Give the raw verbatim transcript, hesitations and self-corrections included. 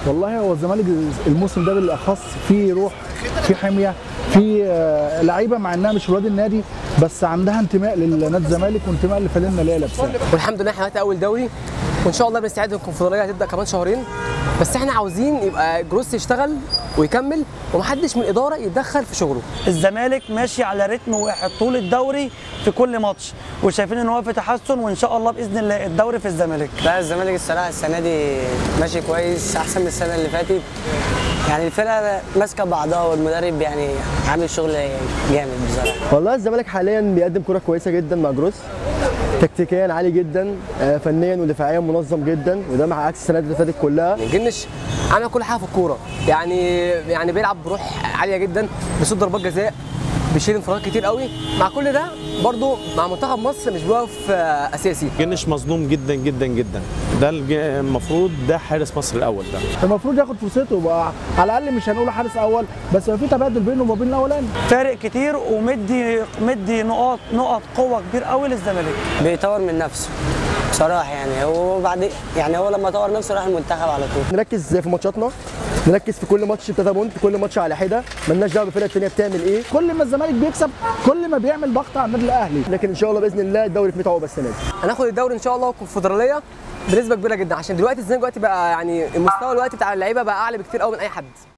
والله هو الزمالك الموسم ده بالاخص فيه روح، فيه حميه، فيه لعيبه مع انها مش ولاد النادي بس عندها انتماء لنادي الزمالك وانتماء لفانلة اللي هي لابساها. والحمد لله احنا دلوقتي اول دوري وان شاء الله بنستعد للكونفدراليه هتبدا كمان شهرين، بس احنا عاوزين يبقى جروس يشتغل ويكمل ومحدش من الاداره يتدخل في شغله. الزمالك ماشي على رتم واحد طول الدوري في كل ماتش، وشايفين ان هو في تحسن، وان شاء الله باذن الله الدوري في الزمالك. لا الزمالك الصراحه السنه دي ماشي كويس احسن من السنه اللي فاتت، يعني الفرقه ماسكه بعضها والمدرب يعني عامل شغل جامد بصراحه. والله الزمالك حاليا بيقدم كره كويسه جدا مع جروس، تكتيكيا عالي جدا، فنيا ودفاعيا منظم جدا، وده مع عكس السنوات اللي فاتت كلها. الجنش عمل كل حاجه في الكوره، يعني يعني بيلعب بروح عاليه جدا، بيصد ضربات جزاء، بيشيل انفرادات كتير قوي. مع كل ده برضه مع منتخب مصر مش بيقف اساسي. جنش مظلوم جدا جدا جدا، ده المفروض ده حارس مصر الاول، ده المفروض ياخد فرصته وبقى على الاقل مش هنقول حارس اول بس يبقى في تبادل بينه وما بين الاولاني. فارق كتير ومدي مدي نقاط نقط قوه كبير قوي للزمالك. بيطور من نفسه بصراحه، يعني هو بعد يعني هو لما طور نفسه راح المنتخب على طول. نركز في ماتشاتنا، نركز في كل ماتش بتلاتة بونت، كل ماتش على حده، مالناش دعوه بالفرقه الثانيه بتعمل ايه. كل ما الزمالك بيكسب كل ما بيعمل ضغط على النادي الاهلي، لكن ان شاء الله باذن الله الدوري في مية عقبه السنه دي. هناخد الدوري ان شاء الله والكونفدراليه بنسبه كبيره جدا، عشان دلوقتي الزمالك دلوقتي بقى يعني المستوى الوقتي بتاع اللعيبه بقى اعلى بكتير قوي من اي حد.